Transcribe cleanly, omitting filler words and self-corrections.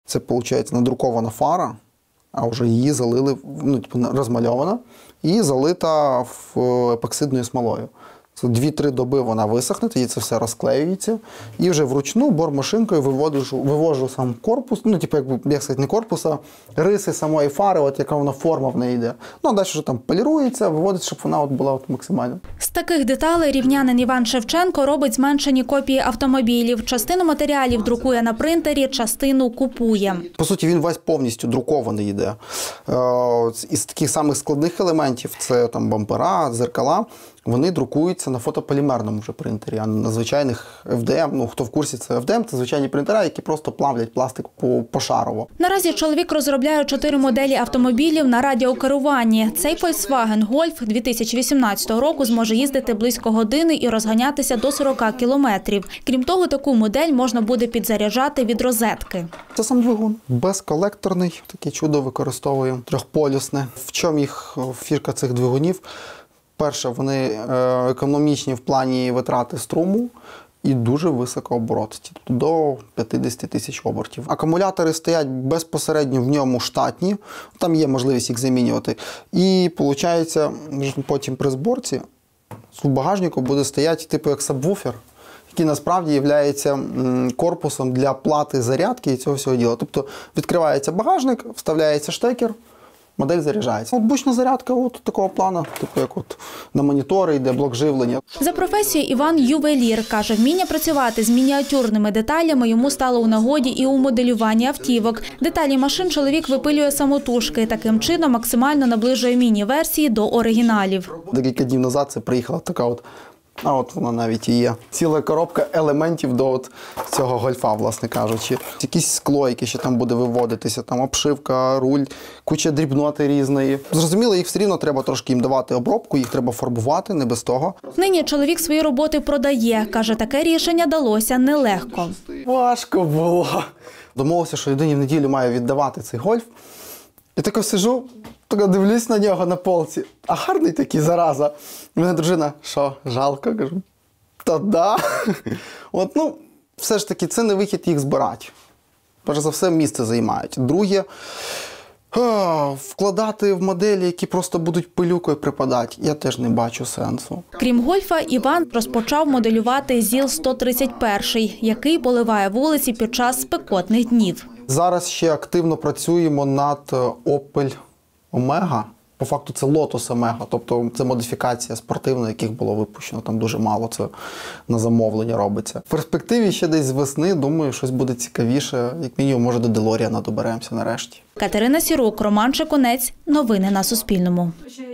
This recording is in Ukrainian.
Це, виходить, надрукована фара, а вже її залили, розмальована, і залита епоксидною смолою. 2-3 доби вона висохне, тоді це все розклеюється. І вже вручну бормашинкою вивожу сам корпус, як сказати, не корпус, а риси самої фари, яка вона форма в неї йде. А далі вже там полірується, виводить, щоб вона була максимально. З таких деталей рівнянин Іван Шевченко робить зменшені копії автомобілів. Частину матеріалів друкує на принтері, частину купує. По суті, він весь повністю друкований йде. Із таких самих складних елементів, це там бампера, дзеркала, вони друкуються на фотополімерному вже принтері, а не на звичайних FDM. Хто в курсі, це FDM, це звичайні принтера, які просто плавлять пластик пошарово. Наразі чоловік розробляє 4 моделі автомобілів на радіокеруванні. Цей Volkswagen Golf 2018 року зможе їздити близько години і розганятися до 40 кілометрів. Крім того, таку модель можна буде підзаряджати від розетки. Це сам двигун. Безколекторний, таке чудо використовую, трьохполюсне. В чому фішка цих двигунів? Перше, вони економічні в плані витрати струму і дуже високооборотисті, до 50 тисяч обертів. Акумулятори стоять безпосередньо в ньому штатні, там є можливість їх замінювати. І, виходить, потім при зборці у багажнику буде стояти як сабвуфер, який насправді є корпусом для плати зарядки і цього всього діла. Тобто відкривається багажник, вставляється штекер, модель заряджається. Бучна зарядка такого плану, як на монітори йде блок живлення. За професією Іван ювелір. Каже, вміння працювати з мініатюрними деталями йому стало у нагоді і у моделюванні автівок. Деталі машин чоловік випилює самотужки. Таким чином максимально наближує міні-версії до оригіналів. Декілька днів назад це приїхала така вона навіть і є. Ціла коробка елементів до цього гольфа, власне кажучи. Якісь скло, яке ще там буде виводитися, там обшивка, руль, куча дрібноти різної. Зрозуміло, їх все рівно треба трошки їм давати обробку, їх треба фарбувати, не без того. Нині чоловік свої роботи продає. Каже, таке рішення далося нелегко. Важко було. Домовився, що людині в неділю маю віддавати цей гольф. І тако сижу, дивлюсь на нього на полці. А гарний такий, зараза. І мене дружина, що, жалко? Кажу, та да. Все ж таки, це не вихід їх збирати. Перш за все, місце займають. Друге, вкладати в моделі, які просто будуть пилюкою припадати, я теж не бачу сенсу. Крім гольфа, Іван розпочав моделювати ЗІЛ-131, який поливає вулиці під час спекотних днів. Зараз ще активно працюємо над Opel Omega. По факту це Lotus Omega, тобто це модифікація спортивна, яких було випущено. Там дуже мало, це на замовлення робиться. В перспективі ще десь з весни, думаю, щось буде цікавіше. Як мінімум, може, до Делоріана доберемося нарешті. Катерина Сірук, Роман Чеконець. Новини на Суспільному.